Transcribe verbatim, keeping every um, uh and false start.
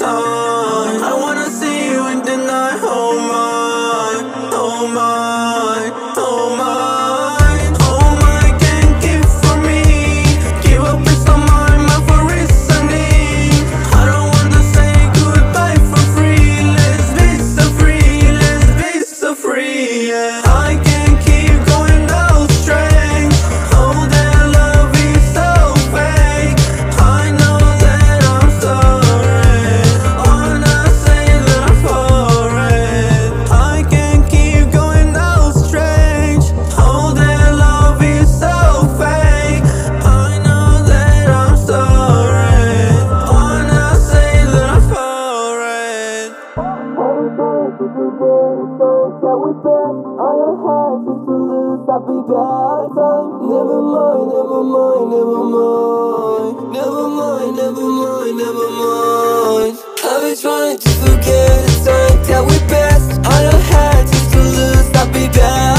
time. I wanna see you in the night. Oh my, oh my, oh my, oh my. Can't keep for me. Give up peace of mind, my for reasoning. I don't wanna say goodbye for free. Let's be so free, let's be so free, yeah. I can't keep going out straight. Oh, that love is so fake. I know that I'm sorry. Wanna say that I'm for it. I can't keep going out straight. Oh, that love is so fake. I know that I'm sorry. Wanna say that I'm for it. Never mind, never mind, never mind. Never mind, never mind, never mind. I've been trying to forget the time that we passed. All I had just to lose, I'll be back.